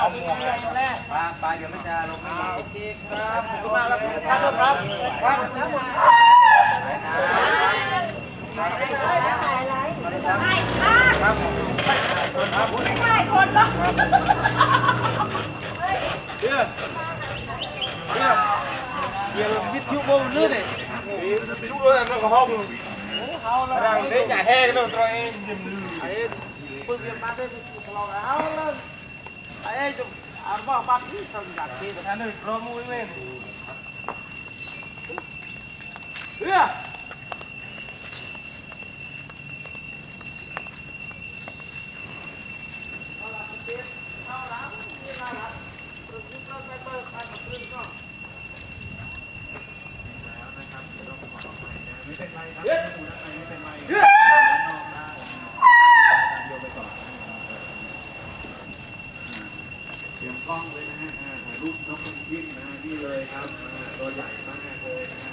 หมวกเลยปลาเดี๋ยวมันจะลงมาโอเคครับขอบคุณมากครับครับไม่คนหรอกเดี๋ยววิทยุโบลื่นเลยยุเลยมันก็ห้องรังเด็กใหญ่แห้งเลยตัวเองยิ้มไอ้ปืนเยี่ยมมาได้เราเอาเลยไอ้จุ๊บอ่านว่าปั๊บนี่ทำอย่างนี้แต่ท่านนึกรอมุ้ยเว้ยไม่เป็นไรครับไม่เป็นไรเตรียมกล้องเลยนะฮะถ่ายรูปนกคนยิ้มนะฮะนี่เลยครับตัวใหญ่มากเลยนะฮะ